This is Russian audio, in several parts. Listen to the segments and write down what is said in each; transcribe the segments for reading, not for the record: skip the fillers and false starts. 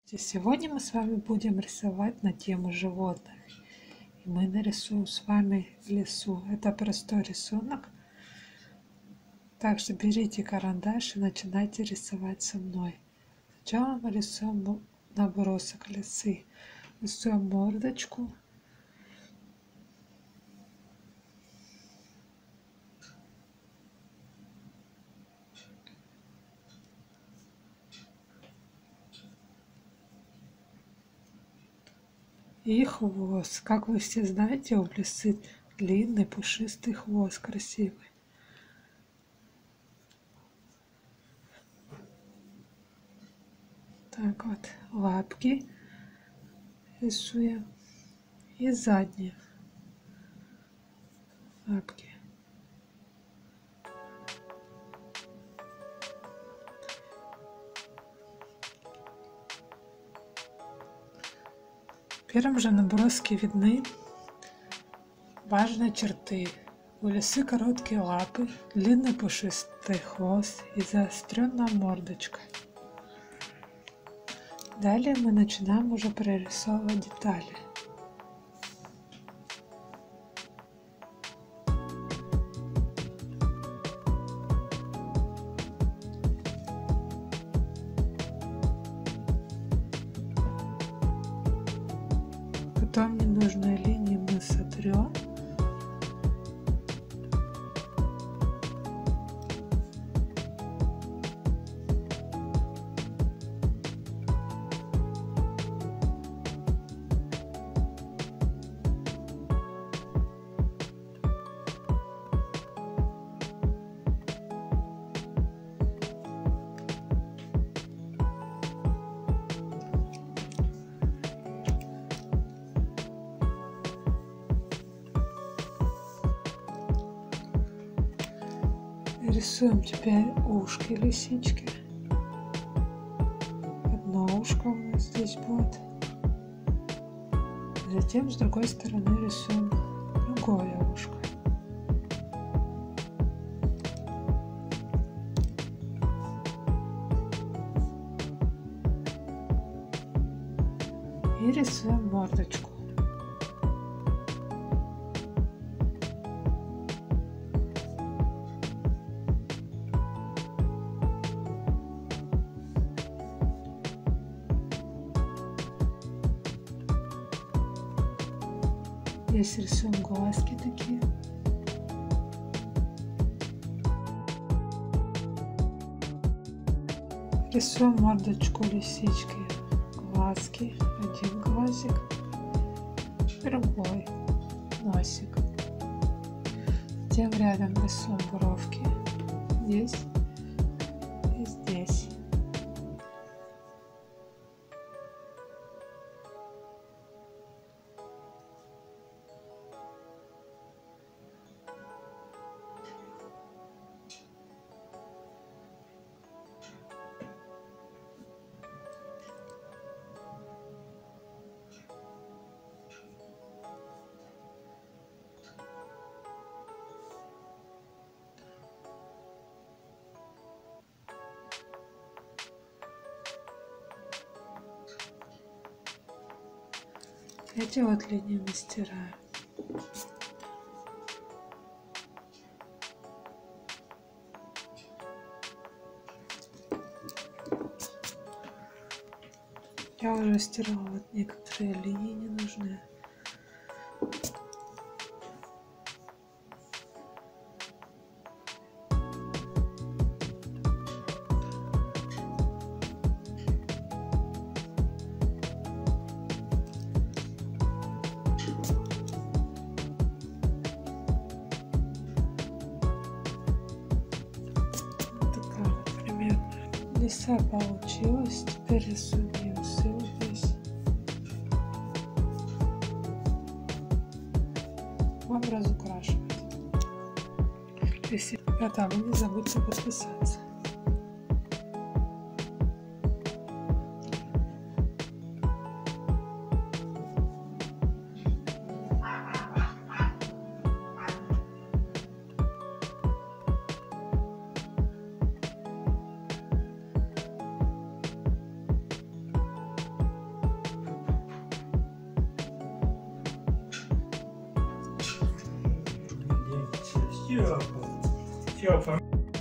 Сегодня мы с вами будем рисовать на тему животных. И мы нарисуем с вами лису. Это простой рисунок. Также берите карандаш и начинайте рисовать со мной. Сначала мы рисуем набросок лисы. Рисуем мордочку. И хвост. Как вы все знаете, у лисы длинный пушистый хвост, красивый. Так вот, лапки рисуем. И задние лапки. В первом же наброске видны важные черты. У лисы короткие лапы, длинный пушистый хвост и заостренная мордочка. Далее мы начинаем уже прорисовывать детали. Потом ненужные линии мы сотрем. Рисуем теперь ушки лисички. Одно ушко у нас здесь будет. Затем с другой стороны рисуем другое ушко. И рисуем мордочку. Здесь рисуем глазки такие. Рисуем мордочку лисички. Глазки. Один глазик. Другой носик. Затем рядом рисуем бровки. Здесь и здесь. Эти вот линии мы стираем. Я уже стирала вот некоторые линии ненужные. Лиса получилась, теперь рисуем ей усы вот здесь. Вам разукрашивать. Если ребята, вы не забудьте подписаться. Тёпа.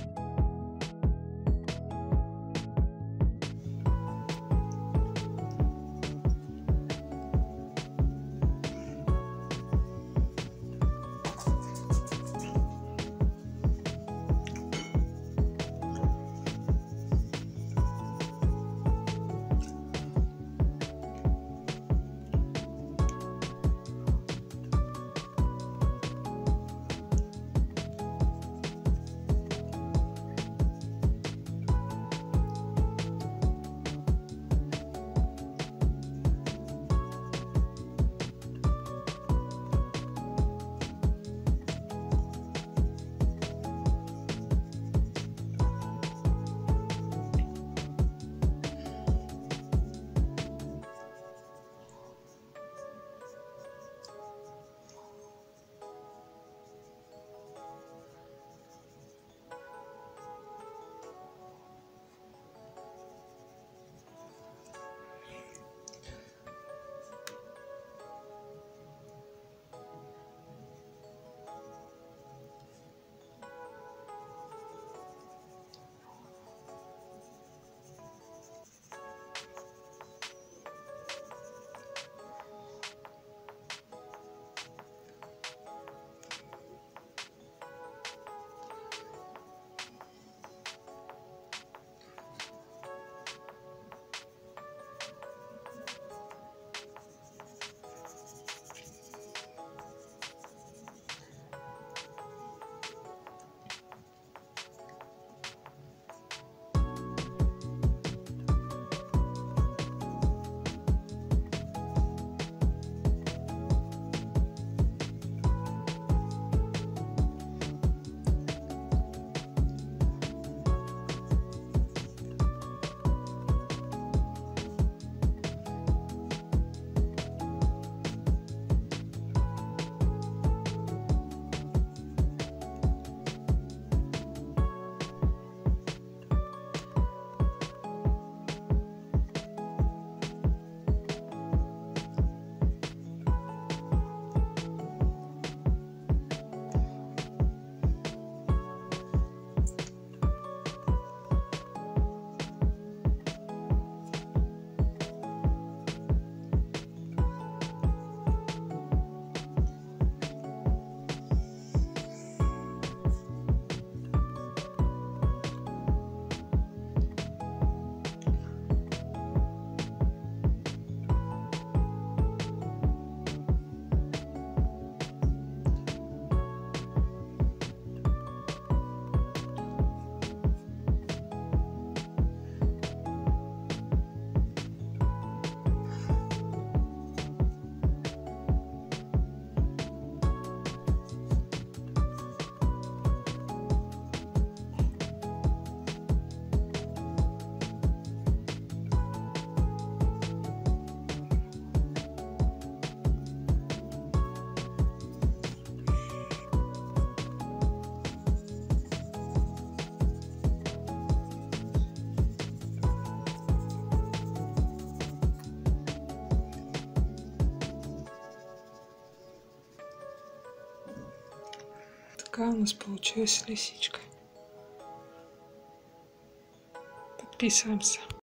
Такая у нас получилась лисичка. Подписываемся.